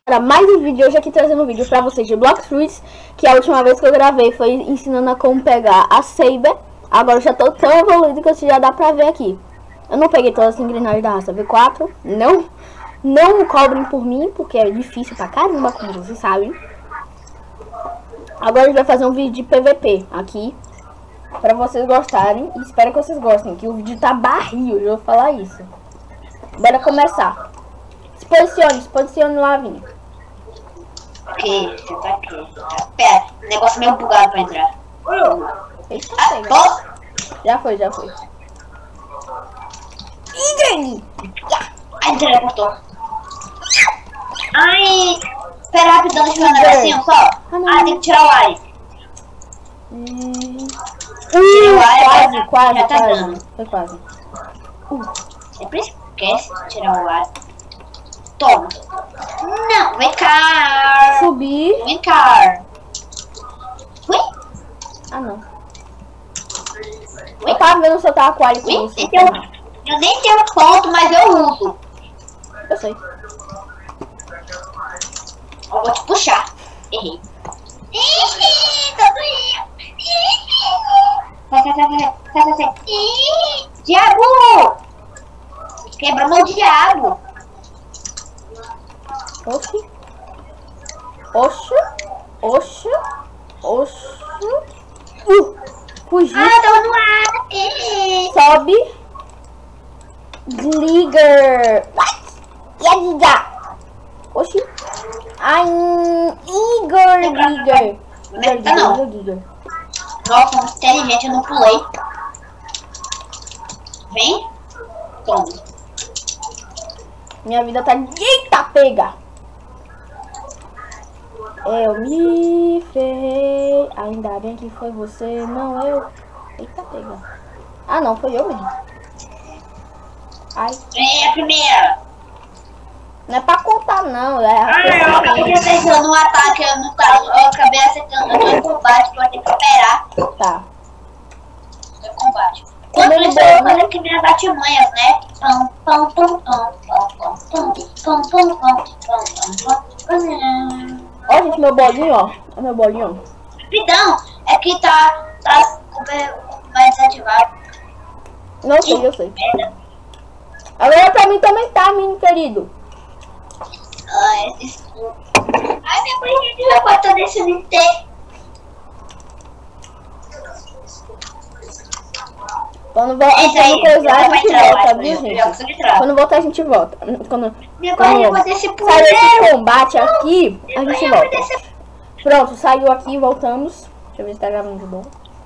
Para mais um vídeo, hoje aqui trazendo um vídeo pra vocês de Blox Fruits, que a última vez que eu gravei foi ensinando a como pegar a Saber. Agora eu já tô tão evoluído que já dá pra ver aqui. Eu não peguei todas as engrenagens da raça V4, não cobrem por mim, porque é difícil pra caramba, como vocês sabem. Agora a gente vai fazer um vídeo de PVP aqui, pra vocês gostarem, e espero que vocês gostem, que o vídeo tá barril, eu vou falar isso. Bora começar. Se posicione lá, Vini. Ok, você tá aqui. Pera, o negócio meio bugado pra entrar. Eita, já foi. Ih, Granny! Ai, teleportou. Ai, pera rapidão, deixa eu ver um negocinho só. Tem que tirar o ar. Tirei o ar, quase. já tá dando. Foi quase. Sempre esquece de tirar o ar. Toma. Não, vem cá. Subir. Vem cá. Ui? Ah, não. Eu tava vendo se eu tava quase com você. Eu nem tenho ponto, mas eu uso. Eu sei. Eu vou te puxar. Errei. Sai. Diabo! Quebra meu diabo. Oxi. Fugir. Tô no ar. Sobe. Desliga. What? E a liga? Oxi. Ai, Igor. Nossa, muito inteligente, eu não pulei. Vem. Toma. Minha vida tá... Eita, pega! Eu me ferrei. Ainda bem que foi você, não eu. Eita, pega. Ah, não, foi eu mesmo. Ai. Vem a primeira. Não é pra contar, não. Eu acabei acertando um ataque, eu acabei acertando, eu tô em combate, tu vai ter que esperar. Tá. Tô em combate. Enquanto isso, eu vou fazer aqui minhas artimanhas, né? Ó, gente, meu bolinho, ó. Ó, meu bolinho. Rapidão, é que tá mais desativado. Não sei, eu sei. Agora pra mim também tá, menino querido. Ai, desculpa. Ai, minha mãe já pode estar deixando de ter. Quando coisar, a gente volta, viu, gente? Quando voltar, a gente volta. Quando sair esse combate aqui, a gente volta. Pronto, saiu aqui, voltamos. Deixa eu ver se tá gravando de bom.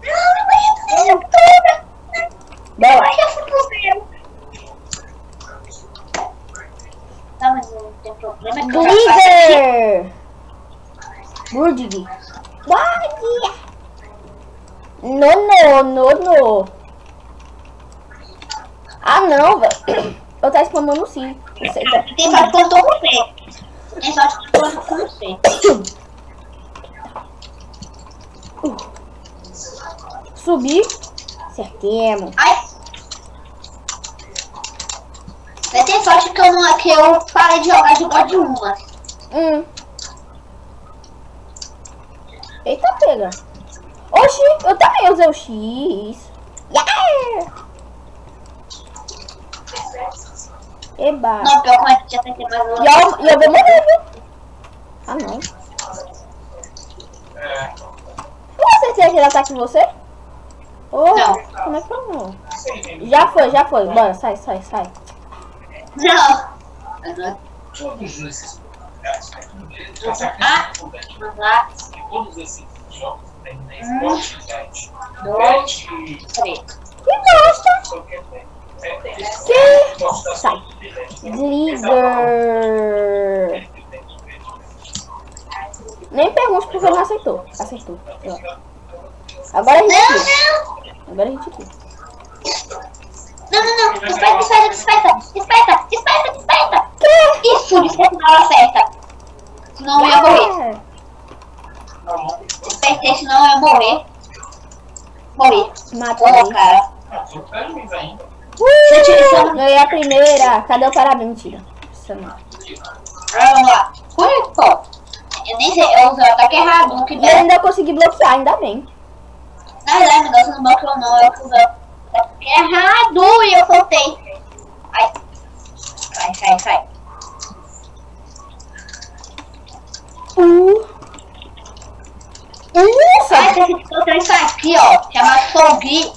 Bora. Tá, mas não tem problema. Glitter! Burdig. No. Ah, não, velho. Eu tá spamando sim. Tem sorte que eu tô com você. Tem sorte que eu tô com você. Subir. Acertemos. Ai. Você tem sorte que eu parei de jogar de uma. Eita, pega. Oxi, eu também usei o X. Yeah! Eba. Não, pior que a gente já tem que ter mais uma. E eu vou morrer, viu? Ah, não. Eu acertei aquele ataque em você? Oh, não. Como é que foi, não? Já foi. Bora, sai. Não. Todos esses todos esses jogos tem na Esporte 2, 3. Que gosta? Que? Sai. Desliga. Nem pergunte porque não aceitou. Acertou. Agora a gente aqui. Não. Desperta. Que? Isso, desperta na hora certa. Senão eu ia morrer. Despertei, senão eu ia morrer. Matei. Cara. Ganhei a primeira. Cadê o parabéns? Mentira. Vamos lá. Pô. Eu nem sei, eu usei o ataque errado no que E eu der. ainda consegui bloquear, ainda bem. Na verdade, o negócio não bloqueou não, eu usei o ataque errado e eu soltei. Ai. Sai. Sai, tem que soltar isso aqui, ó. Chamado Sogi.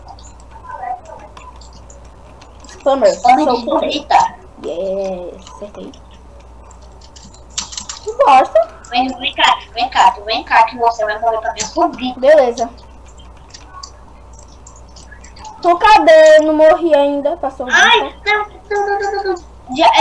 Spammer. Homem de Sou Sogita. Yes, acertei. Que bosta. Vem cá que você vai morrer pra minha Sogita. Beleza. Então cadê? Não morri ainda. Passou. Ai, não. É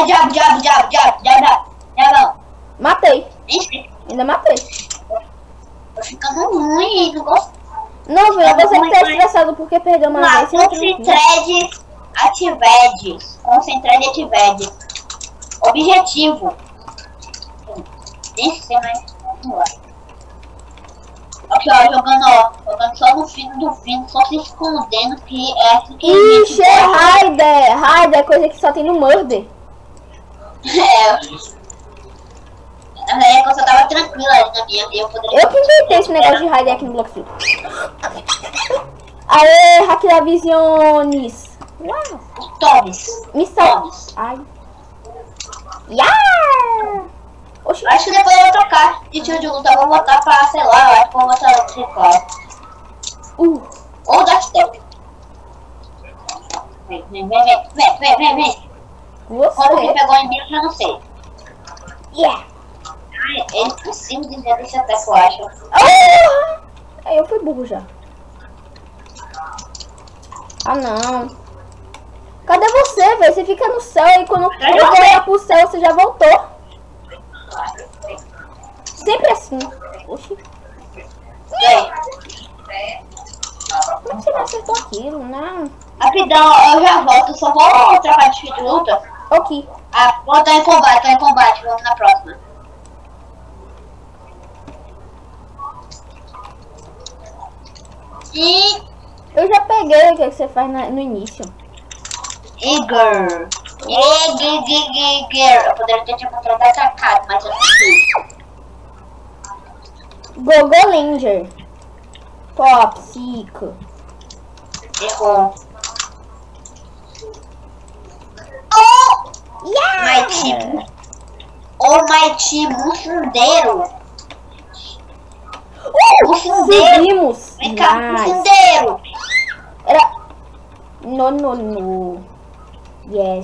diabo. Matei. Ixi, Ainda matei. tô ficando ruim, não gosto. Não, velho, você que tá estressado porque perdeu uma Lá, vez. Você entra no fim. Concentrade ativedes. Objetivo. Nem sei mais. Vamos lá. Aqui, ó, jogando só no fim do fim, só se escondendo, que é assim que a gente Ixi, é Raider. Raider é coisa que só tem no Murder. Na verdade, que eu só tava tranquila ali na minha, eu poderia... Eu que inventei esse negócio de Raider aqui no Blockfield. Aê, hack da Visiones. Uau. Tomes. Missão. Ai. Yeah! Oxi. Acho que depois eu vou trocar de tiro de luta, eu vou botar pra, sei lá, eu acho que eu vou botar o tricol. Ou da Step. Vem. Como que Você. pegou em mim, eu já não sei. Yeah. Ai, ele por cima de dentro desse ataque, eu acho. Aí eu fui burro já. Ah, não. Cadê você, velho? Você fica no céu e quando eu olhar pro céu, você já voltou. Sempre assim. Oxi. E aí? Como é que você não acertou aquilo? Não. Rapidão, eu já volto, só vou trocar de tiro de luta. Ok. Ah, vou estar em combate, vamos na próxima. E... Eu já peguei o que você faz no início. Igor. Eu poderia ter te contra-atacado, mas eu não fiz. Gogolanger. Top, Psico. Errou. Yeah! Mighty Mufundeiro. Mufundeiro. Subimos. Vem cá, Nice. Mufundeiro. Era... No. Yes.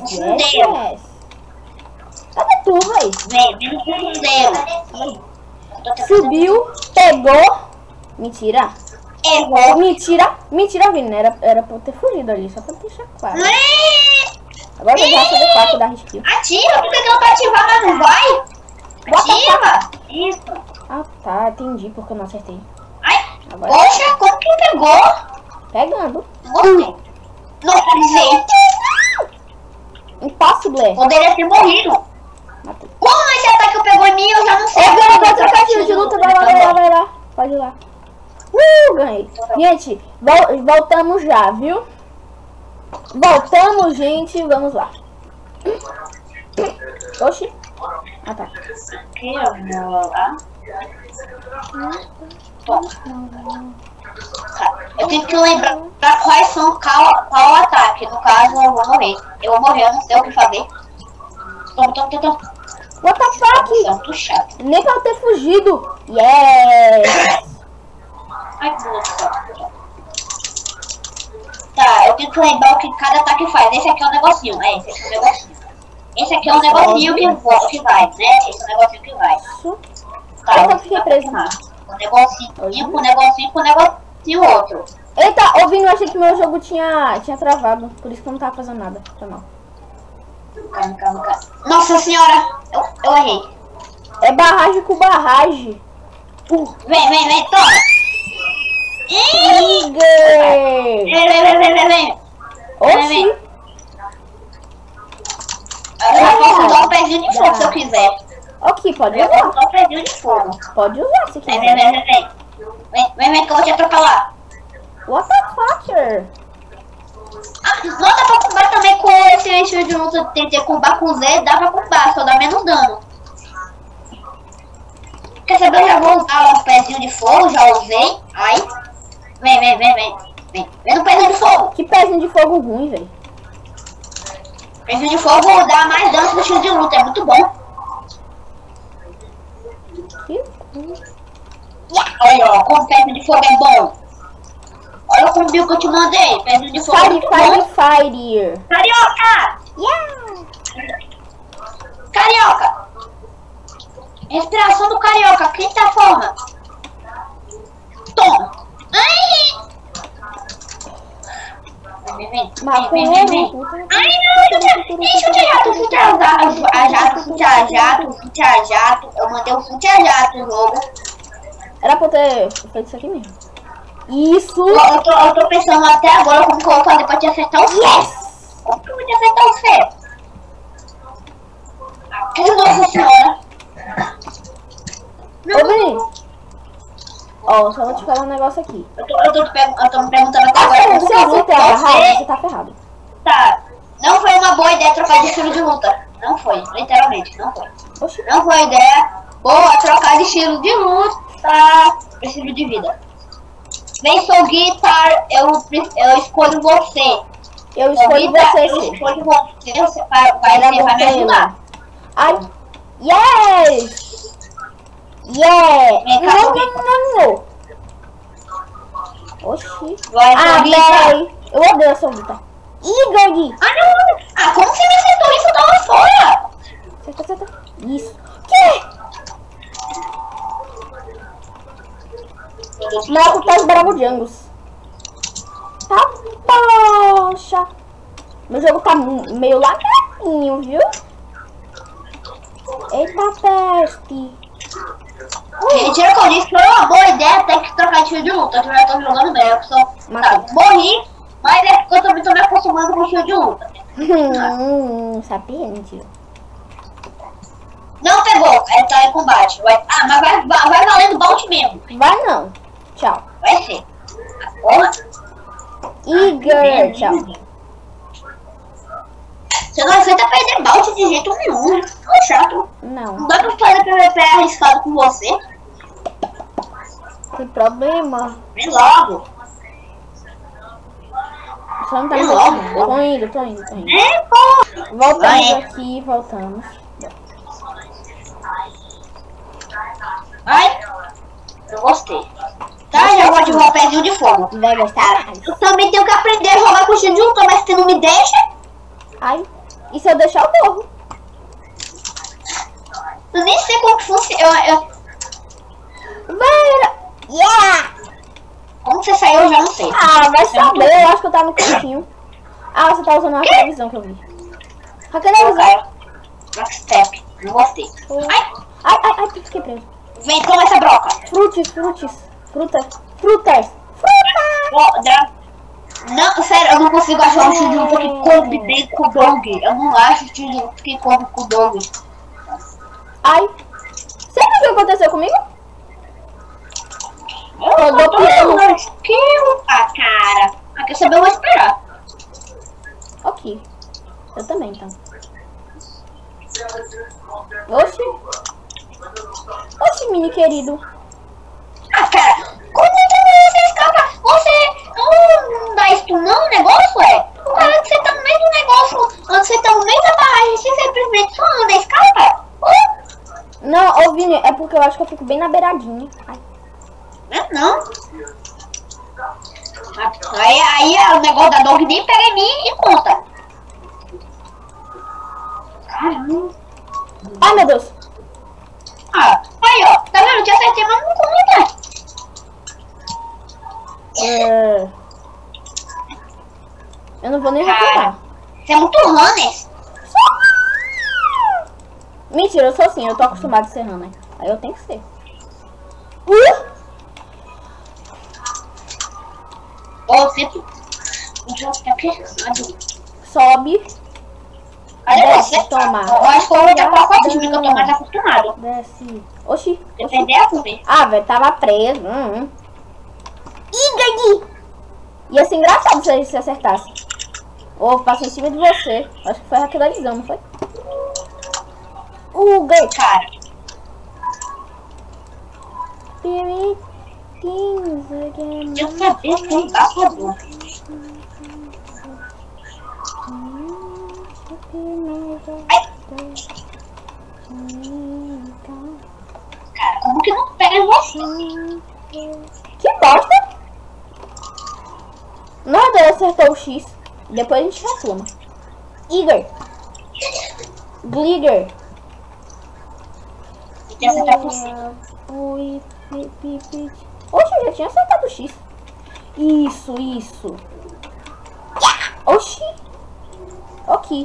Cadê tu, véi? Vem, Mufundeiro. Subiu, pegou. Mentira. Errou. Mentira, Vini. Era pra eu ter fugido ali, só pra deixar claro. Agora eu já fazer 4 da skill. Ativa, porque não pra ativar, mas não vai. Ativa. Isso. Ah, tá. Entendi porque eu não acertei. Ai, Agora poxa, como que pegou? pegando. Gostei. Não avisei. Impossible. Poderia ter morrido. Matei. Como esse ataque pegou em mim, eu já não sei. Agora vai trocar tiro de luta. Vai lá. Pode ir lá. Ganhei. Gente, voltamos já, viu? Voltamos, gente. Vamos lá. Oxi. Ah, tá. Aqui, eu vou lá. Toma. Eu tenho que lembrar quais são qual ataque. No caso, eu vou morrer. Eu não sei o que fazer. Toma. What the fuck? Muito chato. Nem pra eu ter fugido. Yes. Ai, que Deus. Tá, eu tenho que lembrar o que cada ataque faz. Esse aqui é um negocinho. Esse aqui é um negocinho. Esse aqui é um negocinho que vai, né? Esse é um negocinho que vai. Tá, Eu fiquei preso. Um negocinho com um negocinho outro. Eita, ouvindo, eu achei que meu jogo tinha travado. Por isso que eu não tava fazendo nada. Foi mal. Calma. Nossa senhora! Eu errei. É barragem com barragem. Vem, toma! Trigger! Vem. Oxi! Eu posso usar um pezinho de fogo se eu quiser. Ok, pode Eu posso usar. usar um pezinho de fogo. Pode usar se quiser. Vem que eu vou te atropelar. What the fucker? Não dá pra combar também com esse estilo de luta. Tentei combar com Z, dá pra combar, só dá menos dano. Quer saber? Eu já vou usar o pezinho de fogo, já usei. Aí. Vem no pezinho de fogo. Que pezinho de fogo ruim, velho. Pezinho de fogo dá mais dano no estilo de luta, é muito bom. Olha, ó, como pezinho de fogo é bom. Olha o combo que eu te mandei. Pezinho de fogo é muito bom. Fire. Carioca! Yeah. Carioca! Respiração do carioca, quinta forma. Toma! Ai! Vem. Ai, não! Chute a jato. Eu mandei um chute a jato no jogo. Era pra eu ter feito isso aqui mesmo. Isso! Eu tô pensando até agora como que eu vou fazer pra te acertar o C. Como que eu vou te acertar o C? Nossa senhora! Ô, Vini! Ó, só vou te falar um negócio aqui. Eu tô me perguntando até agora. Se você tá errado, você tá ferrado. Tá. Não foi uma boa ideia trocar de estilo de luta. Não foi, literalmente, não foi. Oxi. Não foi ideia boa trocar de estilo de luta para estilo de vida. Vem, sou Guitar, eu escolho você. Eu escolho você, Eu sim. escolho você vai me ajudar. Ai, yes! Yeah! Não. Oxi. Vai, Ah, Guitar. véi. Eu odeio essa luta. Ih, Gandhi. Ah, não! Ah, como você me acertou isso? Eu tava fora! Acerta. Isso. Que? Marco tá os Bravojangos. Tá, poxa. Meu jogo tá meio lagradinho, viu? Eita, peste. Mentira que eu disse que foi uma boa ideia ter que trocar de estilo de luta. Eu já tô jogando bem, eu só morri, mas é porque eu também tô me acostumando com o estilo de luta. Sapiente. Não pegou, tá em combate. Mas vai valendo bounty mesmo. Vai não. Tchau. Vai ser. Porra. Igor, tchau. Você não aceita perder bounty de jeito nenhum. Ficou chato. Não. Não dá pra fazer PVP arriscado com você. Tem problema. Vem logo. Só não tá Vem me logo. deixando. Tô indo. Vem, porra. Voltamos aqui, voltamos. Vai. Eu gostei. Tá, já vou ativar o pezinho de fogo. Vai gostar mais. Eu também tenho que aprender a jogar com o estilo de luta, mas você não me deixa? Ai, e se eu deixar eu morro? Eu nem sei como que funciona. Vai! Yeah! Como você saiu, eu já não sei. Ah, vai saber, eu acho que eu tava no cantinho. Ah, você tá usando uma televisão que eu vi. A televisão. Backstep. Não gostei. Ai, fiquei preso. Vem, toma essa broca. Frutas. Não, sério, eu não consigo achar um estilo de luta que coube bem com o dog. Eu não acho o estilo de luta que coube com o dog. Ai. Sabe o que aconteceu comigo? Eu tô dando skill. Ah, cara. Ah, quer saber? Eu vou esperar. Ok. Eu também, então. Oxi, mini querido. Ah, cara. Como você escapa? Você não dá stun não, o negócio é? O cara que você tá no meio do negócio, onde você tá no meio da barragem, você simplesmente só anda e escapa? Não, ô Vini, é porque eu acho que eu fico bem na beiradinha. Ai. Não. Aí o negócio da dog nem pega em mim e conta. Caramba. Ai, meu Deus. Ah, aí ó, tá vendo? Eu te acertei, mas não conta. Eu não vou nem recuar. Você é muito runner. Mentira, eu sou assim, eu tô acostumado a ser runner. Aí eu tenho que ser. Ó, sempre. Sobe. Cadê Desce, você? toma. Eu acho que eu vou te passar o time que eu tô mais acostumado. Desce. Oxi. Depender a comer. Ah, velho, tava preso. Ih, Gandhi! Ia ser engraçado se a gente acertasse. Ô, passou em cima de você. Acho que foi aquela visão, não foi? Cara. Spirit things again. Eu sabia que ele passou. Cara, como que não pega você? Que bosta! Nada, ele acertou o X. Depois a gente reclama. Igor. Gliger. Tem que acertar por si. Oxe, eu já tinha acertado o X. Isso, isso. Oxi. Ok.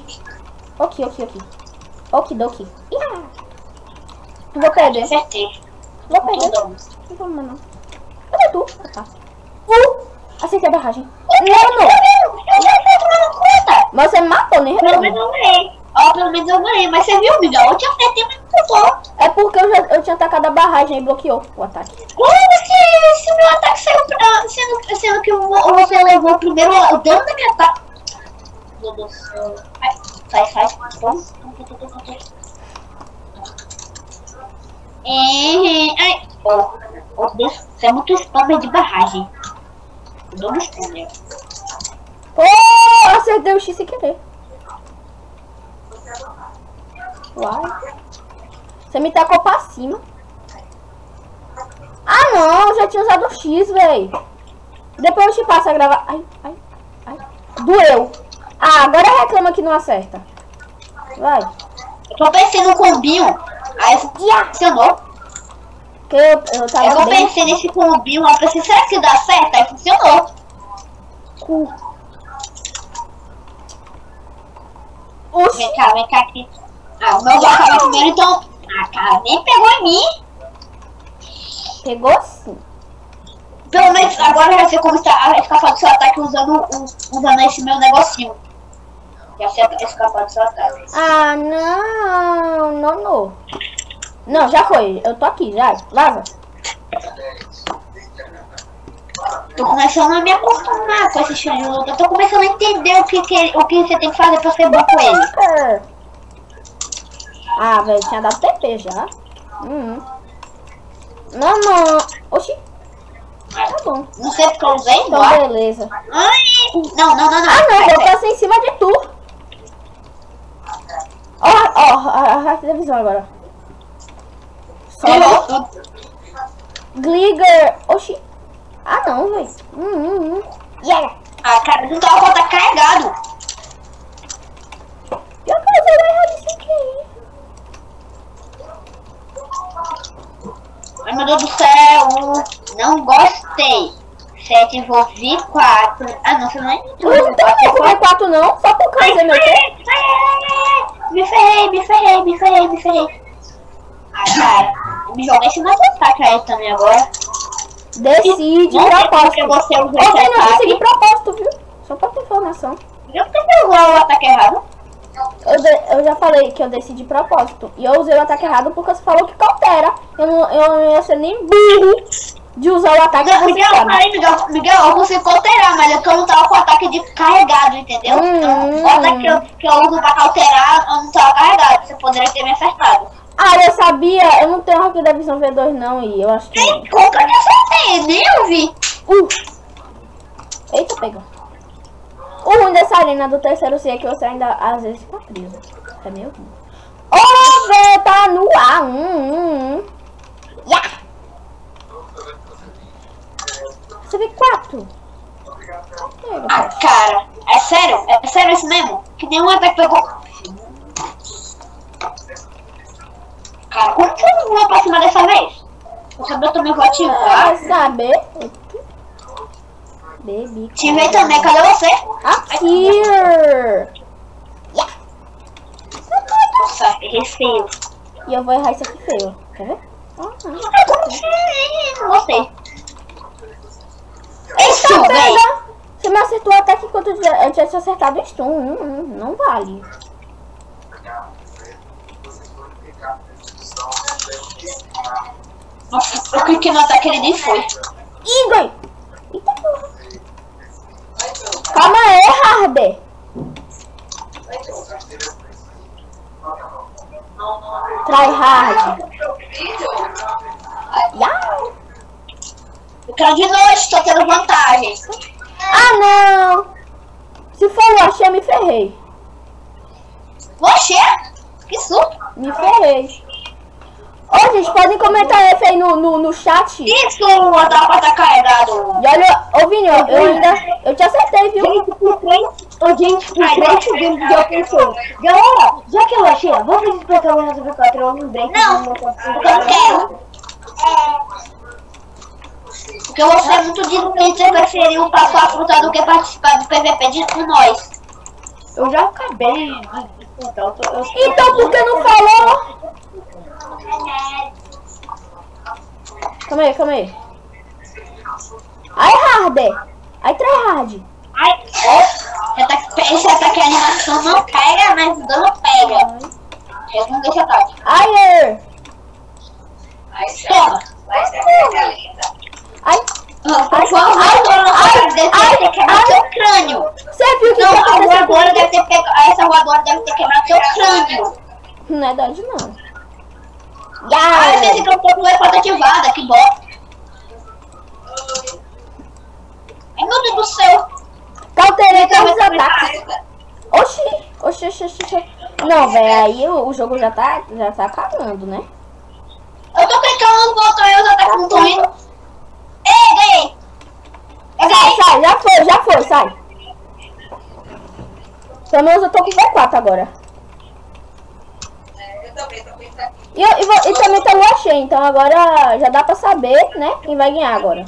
Okidoki. Vou perder. Acertei. Vou perder. Não vou mais não. Cadê tu? Ah, tá. Acertei a barragem. Não. Eu já fiz uma conta. Mas você me matou, né? Pelo menos eu ganhei. Ó, pelo menos eu ganhei. Mas você viu, Miguel? Eu te acertei, mas não contou. É porque eu tinha atacado a barragem e bloqueou o ataque. Como que se o meu ataque saiu pra... Sendo que você levou primeiro o dano da minha ataque? Meu Deus do céu. Sai. Vamos. Ai. Oh, Deus. Você é muito spammer de barragem. Eu dou no spammer. Pô, acertei o X sem querer. Uai. Você me tacou pra cima. Ah, não. Já tinha usado o X, velho. Depois eu te passo a gravar. Ai. Doeu. Ah, agora reclama que não acerta. Vai. Eu tô pensando no combinho. Aí funcionou. Que eu tava Eu bem... pensei nesse combinho. Eu pensei, será que dá certo? Aí funcionou. Oxi. Vem cá aqui. Ah, o meu já acabou primeiro, então... Ah, cara, nem pegou em mim. Pegou sim. Pelo menos agora já sei como escapar do seu ataque usando esse meu negocinho. Já sei escapar do seu ataque. Ah, não. Não, já foi. Eu tô aqui, já. Vaza. Tô começando a me acostumar com esse estilo de luta. Eu tô começando a entender o que você tem que fazer pra ser bom com ele. Ah, velho, tinha dado TP já. Não. Oxi. Tá bom. Não sei porque eu usei Então, igual. beleza. Ai, não. Ah, não, vou passar em cima de tu. Ó, a televisão agora. Só Gliger. Oxi. Ah, não, velho. Yeah. Ah, cara, não tava com o ataque carregado. Eu quero errado isso aqui. Ai, meu Deus do céu. Não gostei. 7 envolvi 4. Ah, não, você não é muito. Eu não tenho como 4 não, só por causa meu tempo. Me ferrei. Ah, cara, eu me joguei sem mais ataque aí também agora. Decide propósito. Você usou Não, esse ataque. decidi propósito, viu? Só pra ter informação. Eu tentei usar o ataque errado. Eu já falei que eu decidi propósito. E eu usei o ataque errado porque você falou que cautera. Eu não ia ser nem burro de usar o ataque que você sabe. Miguel, eu consigo cauterar, mas é que eu não tava com o ataque de carregado, entendeu? Então, o ataque que eu uso pra cauterar, eu não tava carregado. Você poderia ter me acertado. Ah, eu sabia. Eu não tenho Rock da Visão V2 não. E eu acho que... Como que eu te acertei? Nem eu vi. Eita, pega. O ruim dessa arena do terceiro C é que você ainda às vezes fica preso. É meio ruim. Ô, velho, tá no ar. Yeah. Você vê 4. Ah, cara, é sério isso mesmo? Que nenhum ataque pegou. Cara, como que eu não vou pra cima dessa vez? Você eu também vou ativar. Quer saber? Baby. Ativei também, cadê você? Aqui. Yeah. Nossa, errei feio. E eu vou errar isso aqui feio. Quer ver? Não gostei. Isso, velho. Você me acertou até que enquanto eu tinha te acertado o stun. Não vale. Nossa, eu cliquei no ataque, ele nem foi. Igor! Eita porra. Calma aí, Harder. Try hard. Yeah. quero de noite, tô tendo vantagens. Ah, não! Se for o Oxê, eu me ferrei. Oxê? Que susto! Me ferrei. Ô, gente, podem comentar F aí no chat. Isso, o tapa tá carregado. E olha, ô Vini, eu te acertei, viu? Gente, por 3 segundos eu pensei, galera, já que eu achei, vamos explicar o 94, eu lembrei que Não, porque eu não quero. Porque você é muito desumilde, você preferiu passar a fruta do que participar do PVP com nós. Eu já acabei de contar. Então por que não falou? Calma aí. Ai, Hard. Ai, tryhard. Ai, esse ataque a animação não pega, mas o dano pega. Responda esse ataque. Ai, Toma. ai. Por favor, deve ter quebrado seu crânio. Você viu que Não, tá a acontecendo? voadora deve ter pegado. Essa voadora deve ter quebrado seu crânio. Não é verdade, não. Ai, esse campo não é porta ativada, que bom. Ai, meu Deus do céu. Cauterei todos os ataques. Oxi. Não, velho, aí o jogo já tá acabando, né? Eu tô clicando nos botões e os ataques não estão indo. Ei, ganhei. Eu ganhei. Sai, já foi, sai. Pelo menos eu tô com V4 agora. Eu também tô pensando. E também tá o Oxê, então agora já dá pra saber, né, quem vai ganhar agora.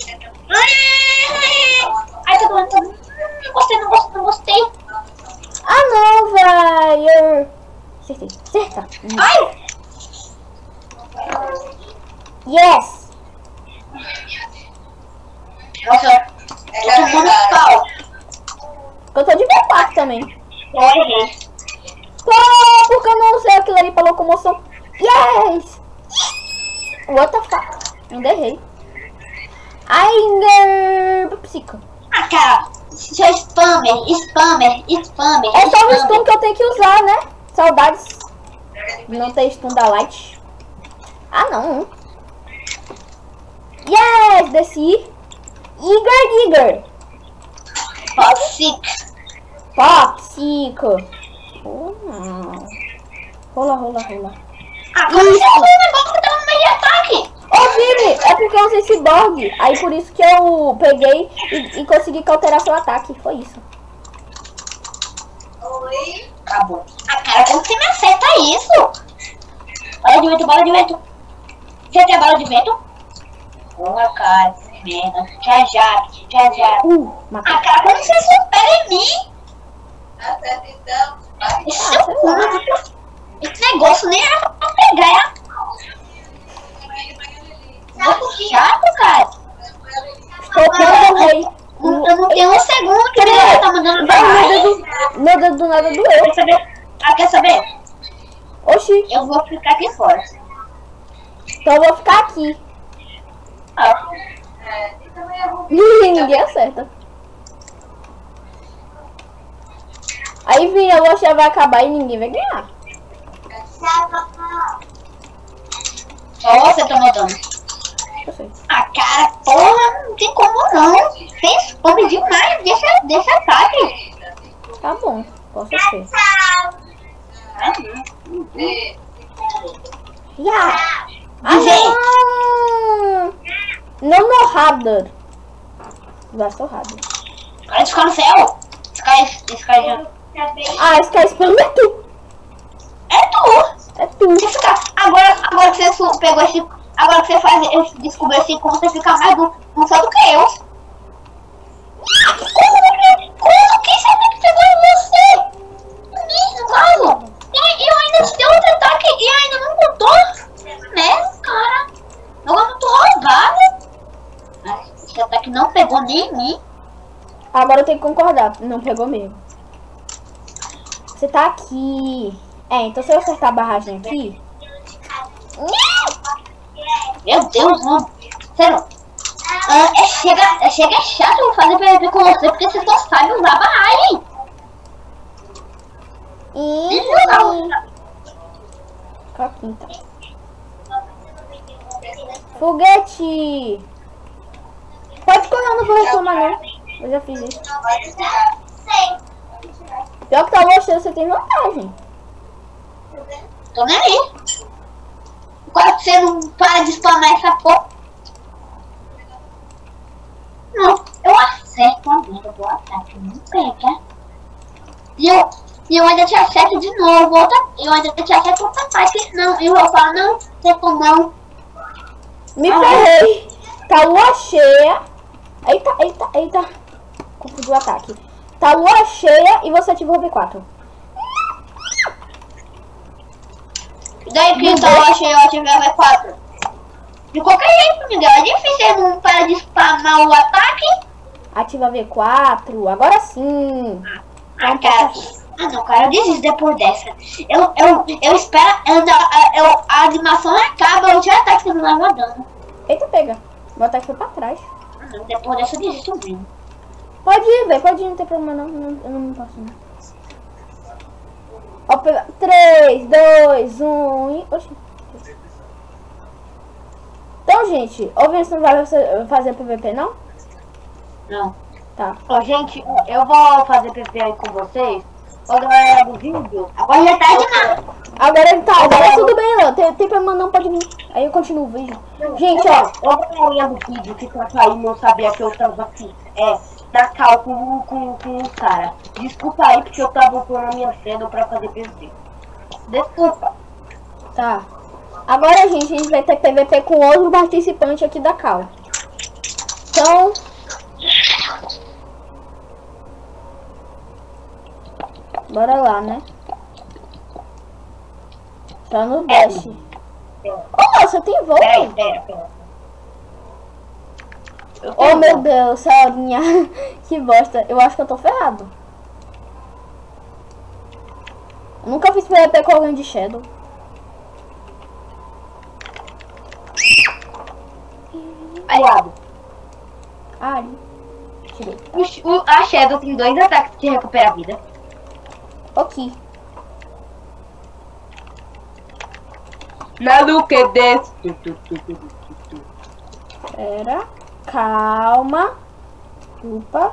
Ai, tá doendo. Não gostei. Ah, não, velho. Acerta. Ai. Yes. Nossa, eu tô tomando pau. Eu tô de V4 também. Eu errei. Pô, porque eu não usei aquilo ali pra locomoção. Yes. What the fuck? Ainda errei. Ainda... Psico. Ah, cara. Seu spammer. É só o stun que eu tenho que usar, né? Saudades. Não tem stun da Light. Ah, não. Yes, desci. Igor. Popsico. Rola. Ah, como você usou um negócio que tava no meio de ataque? Ô, Vini, é porque eu usei Cyborg. Aí por isso que eu peguei e consegui cauterar seu ataque. Foi isso. Oi? Acabou. Ah, cara, como você me acerta isso? Bola de vento. Você tem a bola de vento? Boa, cara, que merda. Já. Matei. Ah, cara, como você supera em mim? Até então. Isso é curto. Esse negócio nem era pra pegar. Muito chato, cara. Estou com o rei. Eu não tenho um segundo que ele tá mandando pra Meu dedo do nada doeu. Quer saber? Quer saber? Oxi, Eu vou ficar aqui fora. então eu vou ficar aqui. Ah, Ninguém acerta. Aí vem, a loja vai acabar e ninguém vai ganhar. só você tá notando. Eu sei. Ah, cara, porra, não tem como não. Tem spam demais. Deixa ataque. Tá bom, posso ser. Já. Não no radar. Gastou radar. Vai ficar no céu. Sky já. Ah, Sky Spam é tu. É tu. É tu. Você fica, agora que você pegou esse. Agora que você descobriu esse conto, você fica mais não só do que eu. Como que você pegou em você? Claro. E eu ainda te dei outro ataque e ainda não contou. Né, cara? Eu não tô roubado. Esse ataque não pegou nem em mim. Agora eu tenho que concordar. Não pegou mesmo. Você tá aqui. É, então se eu acertar a barragem aqui. Meu Deus, não. Sério. Chega chato eu fazer PVP com você porque você só sabe usar a barragem. Coquinha, então. Foguete! Não, não vou reclamar não. Eu já fiz isso. Pior que tá gostando, você tem vantagem. Tô nem aí. Enquanto você não para de spamar essa porra. Não, eu acerto a vida do ataque, não pega. E eu ainda te acerto de novo, eu ainda te acerto outra parte. Não, e eu falo, não, acerto não. Me ferrei. Tá lua cheia. Eita, eita, eita. Confundi o ataque. Tá lua cheia e você ativou o V4. E daí que então eu achei eu ativei o V4. De qualquer jeito, Miguel, é difícil ele não para de spamar o ataque. Ativa V4, agora sim. Ah, cara. Ah, não, cara, eu desisto depois dessa. Eu espero, a animação acaba, eu já ataque que não leva dano. Eita, pega. Meu ataque foi pra trás. Ah, não, depois dessa eu desisto mesmo. Pode ir, velho. Pode ir, não tem problema não. Eu não posso não. Ó, pega. 3, 2, 1 e... Oxi. Então, gente, ou você não vai fazer PVP, não? Não. Tá. Ó, gente, eu vou fazer PVP aí com vocês. Quando eu era do vídeo. Agora já tá demais. Agora tá, agora tudo bem, não. Tem problema não, pode vir. Aí eu continuo o vídeo. Gente, ó. Eu vou na do vídeo que tá aí, não sabia que eu tava aqui. Na cal com o cara. Desculpa aí, porque eu tava com a minha cedo pra fazer PVP. Desculpa. Tá. Agora, gente, a gente vai ter PVP com outro participante aqui da cal. Então... Bora lá, né? Tá no dash. Oh, você tem voo? Pera. Oh, meu Deus, Saurinha. Que bosta. Eu acho que eu tô ferrado. Eu nunca fiz PVP com alguém de Shadow. Aliado. Ali. Tirei. A Shadow tem 2 ataques que recupera a vida. Ok. Na Luke desse. Pera. Calma. Opa.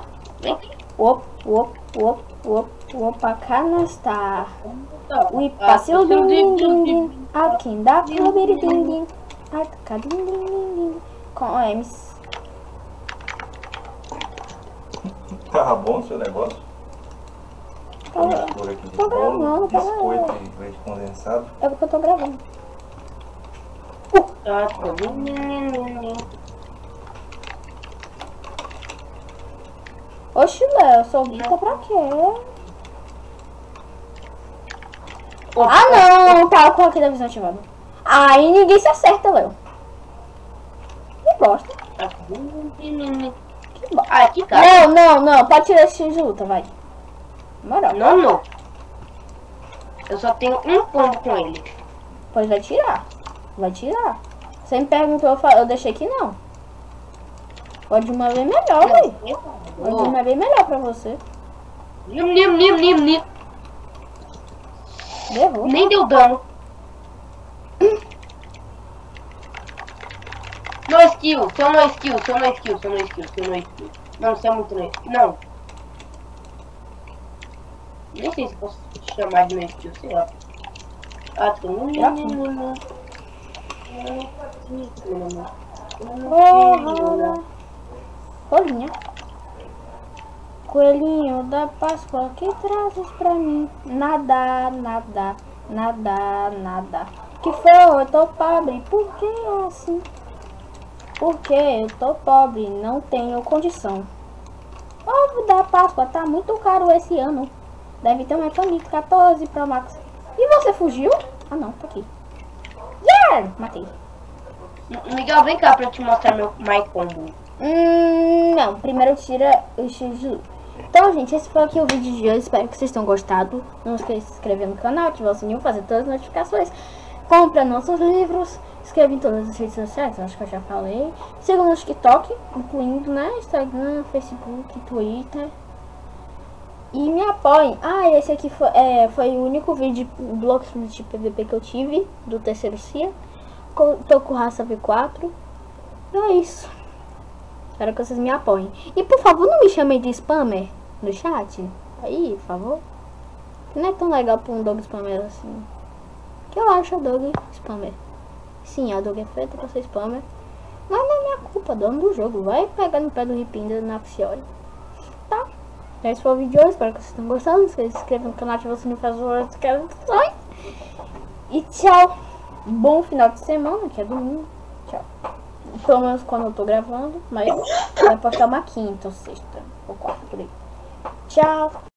Opa, canastar. Ui, passeu ding ding ding ding. Aqui dá clube ding ding. Ataca ding ding ding ding. Com M's. Tava bom o seu negócio? Tô Mistura aqui de tô bolo, gravando, tá biscoito gravando. e leite condensado. É porque eu tô gravando. Oxi, Léo, sou bica pra quê? Ah, não, tá com aqui da visão ativada. Aí ninguém se acerta, Léo. Que bosta. Que bosta. Ah, que tá. Não, pode tirar esse de luta, vai. Moral. Não. Eu só tenho um combo com ele. Pois vai tirar. Vai tirar. Você me perguntou, eu deixei que não. Pode uma vez melhor, velho. Pode uma vez melhor pra você. Nem Derrou. deu dano. No skill, só no skill. Não, isso é muito no skill. Não. Nem sei se posso chamar de no skill, sei lá. Ah, Colinha. Coelhinho da Páscoa, que trazes pra mim? Nada. Que foi? Eu tô pobre, por que assim? Porque eu tô pobre, não tenho condição. Ovo da Páscoa tá muito caro esse ano. Deve ter um iPhone 14 Pro Max. E você fugiu? Ah não, tá aqui. Yeah! Matei. Miguel, vem cá pra eu te mostrar meu My Combo. Não, primeiro tira o X de luta. Então, gente, esse foi aqui o vídeo de hoje. Espero que vocês tenham gostado. Não esqueça de se inscrever no canal, ativar o sininho, fazer todas as notificações. Compra nossos livros. Inscreva em todas as redes sociais, acho que eu já falei. Siga no TikTok, incluindo, né, Instagram, Facebook, Twitter. E me apoiem. Ah, esse aqui foi o único vídeo de Bloxfruit de PVP que eu tive, do terceiro CIA. Tô com raça V4. É isso. Espero que vocês me apoiem. E por favor, não me chamem de spammer no chat. Aí, por favor. Não é tão legal pra um dog spammer assim. Que eu acho a dog spammer. Sim, a dog é feita pra ser spammer. Mas não é minha culpa, dono do jogo. Vai pegar no pé do Ripinda na Fiore. Tá? Esse foi o vídeo de hoje. Espero que vocês tenham gostado. Se inscrevam no canal, ativem o sininho, faz as notificações. E tchau. Bom final de semana, que é domingo. Tchau. Pelo menos quando eu tô gravando. Mas vai postar uma quinta ou sexta ou quarta por aí. Tchau.